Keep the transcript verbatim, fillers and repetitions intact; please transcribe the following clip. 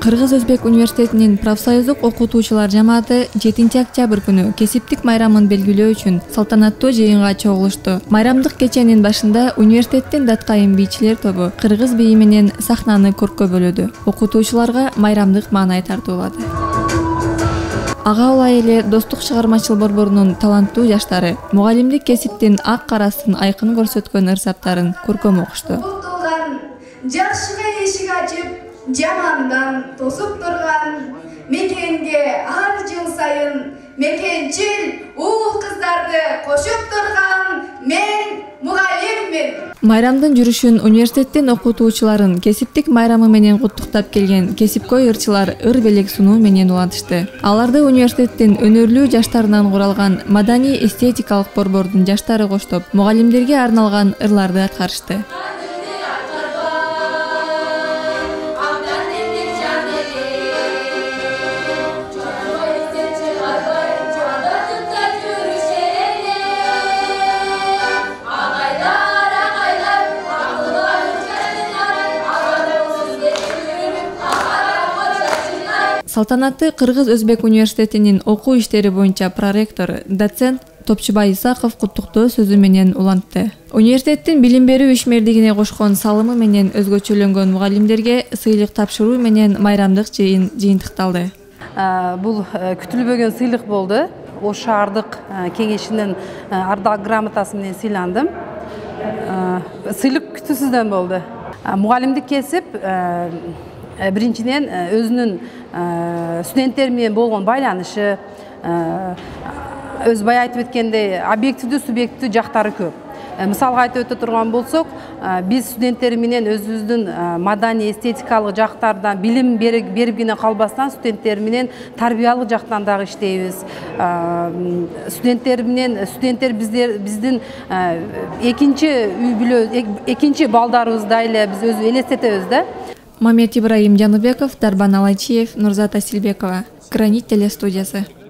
Кыргыз-Өзбек университетинин профсоюздук окутуучулар жамааты жетинчи октябрь күнү кесиптик майрамын белгилөө үчүн салтанаттуу жыйынга чогулушту. Майрамдык кеченин башында университеттин даткайым бийчилер тобу кыргыз бийи менен сахнаны көркөбөлөдү. Окутуучуларга майрамдык маанай тартуулады. Ага улай эле Достук чыгармачыл борборунун таланттуу жаштары мугалимдик кесиптин ак карасын айкын көрсөткөн ырсаптарын көркөм окушту. Жакшыга эшик ачып, жамандан тосуп турган мекенге ар жыл сайын мекенчил уул кыздарды кошуп турган мен мугалиммин. Майрамдын жүрүшүн университеттин окутуучуларын кесиптик майрамы менен куттуктап келген кесипкөй ырчылар ыр белек сунуу менен улантышты. Аларды университеттин өнөрлүү жаштарынан куралган маданий эстетикалык борбордун жаштары коштоп, мугалимдерге арналган ырларды аткарышты. Салтанатты Кыргыз-Өзбек университетинин окуу иштери боюнча проректор, доцент Топчубай Исаков куттуктоо сөзү менен улантты. Университеттин билим берүү ишмердигине кошкон салымы менен өзгөчөлөнгөн мугалимдерге сыйлык тапшыруу менен майрамдык жыйын жыйынтыкталды. Бул күтүлбөгөн сыйлык болду. Ош шаардык кеңешинин ардак грамотасы менен сыйландым. Сыйлык күтүүсүздөн болду. Мугалимдик кесип биринчиден өзүнүн студенттер менен болгон байланышы, өзбай айтып өткендей, объективдүү, субъективдүү жактары көп. Мисалга айтып өтө турган болсок, биз студенттер менен өзүбүздүн маданий эстетикалык жактардан билим берибгенен калбастан студенттер менен тарбиялык жактан дагы иштейбиз. Студенттер менен студенттер биздин экинчи үй бүлө, экинчи балдарыбыздай эле биз өзү элестетебиз да. Мамет Ибраим Жаныбеков, Дарбан Алайчиев, Нурзат Асилбекова. Гранит телестудиясы.